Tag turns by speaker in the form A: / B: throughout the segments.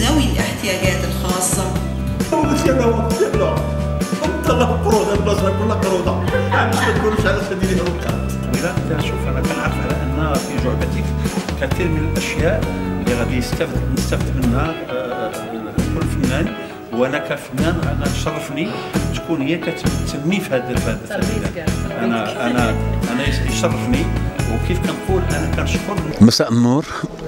A: ذوي الاحتياجات الخاصة.
B: قلت له وقت له انت لا قروضه البصره كلها قروضه باش ما تقولوش على سبيل الهروب. ولكن شوف انا كنعرف على ان في جعبتك كثير من الاشياء اللي غادي نستفد منها كل فنان، وانا كفنان انا تشرفني تكون هي كتسمي في هذا انا يشرفني. وكيف كنقول انا كنشكر.
C: مساء النور.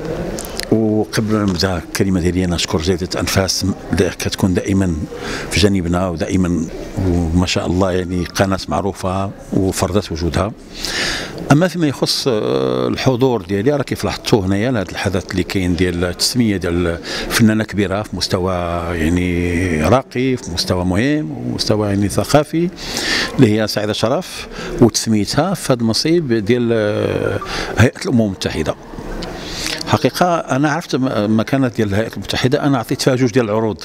C: وقبل ما نبدا الكلمه ديالي انا نشكر جريده انفاس اللي كتكون دائما في جانبنا ودائما وما شاء الله يعني قناه معروفه وفرضت وجودها. اما فيما يخص الحضور ديالي راه كيف لاحظتوا هنايا لهذا الحدث اللي كاين ديال التسميه ديال فنانه كبيره في مستوى يعني راقي، في مستوى مهم ومستوى يعني ثقافي، اللي هي سعيده شرف، وتسميتها في هذا المصيب ديال هيئه الامم المتحده. حقيقه انا عرفت مكانه ديال الهيئه المتحده، انا عطيت فيها جوج ديال العروض،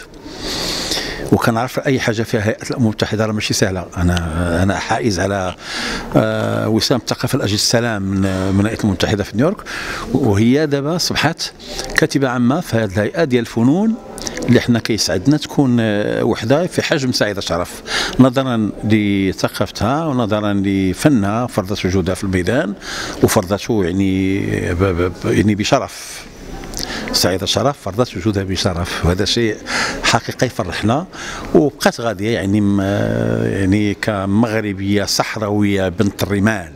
C: وكنعرف اي حاجه فيها هيئه الامم المتحده راه ماشي سهله. انا حائز على وسام الثقافه لاجل السلام من الهيئه الامم المتحده في نيويورك، وهي دابا اصبحت كاتبه عامه في هذه الهيئه ديال الفنون اللي حنا كيسعدنا تكون وحده في حجم سعيده شرف، نظرا لثقافتها ونظرا لفنها فرضت وجودها في الميدان وفرضته يعني بشرف. سعيده شرف فرضت وجودها بشرف، وهذا شيء حقيقي يفرحنا. وبقات غاديه يعني كمغربيه صحراويه بنت الرمال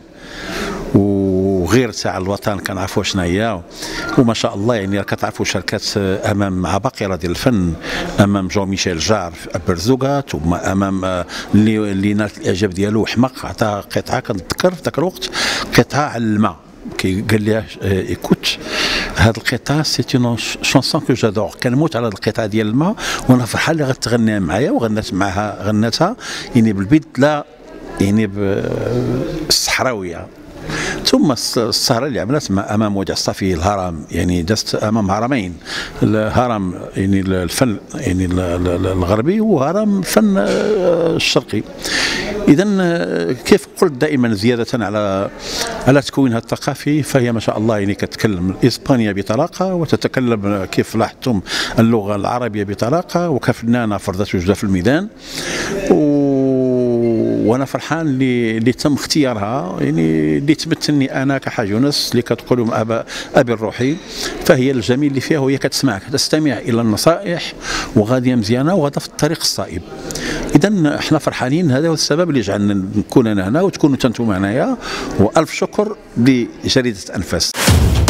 C: وغيرتها على الوطن كنعرفوا شنو هي. وما شاء الله يعني كتعرفوا شاركات امام عباقره ديال الفن، امام جون ميشيل جار في ابرزوغات، وامام اللي نالت الاعجاب ديالو حمق، عطى قطعه كنتذكر في ذاك الوقت قطعه على الماء، قال لي ايكوت هذا القطعه سي اون شونسون كو جادور، كنموت على هذه القطعه ديال الماء وانا فرحان اللي غتغنيها معايا. وغنات معها غناتها يعني بالبدله يعني بالصحراويه. ثم السهره اللي عملت امام وديع الصافي الهرم، يعني دازت امام هرمين، الهرم يعني الفن يعني الغربي وهرم الفن الشرقي. اذا كيف قلت دائما زياده على تكوينها الثقافي، فهي ما شاء الله يعني كتتكلم الاسبانيه بطلاقه، وتتكلم كيف لاحظتم اللغه العربيه بطلاقه، وكفنانه فرضت وجودها في الميدان. وانا فرحان اللي تم اختيارها، يعني اللي تمثلني انا كحاج يونس اللي كتقولهم ابي الروحي. فهي الجميل اللي فيها وهي كتسمعك، تستمع الى النصائح وغاديه مزيانه وغاده في الطريق الصائب. اذا احنا فرحانين، هذا هو السبب اللي جعلنا نكون انا هنا وتكونوا انتم هنايا. والف شكر لجريده انفاس.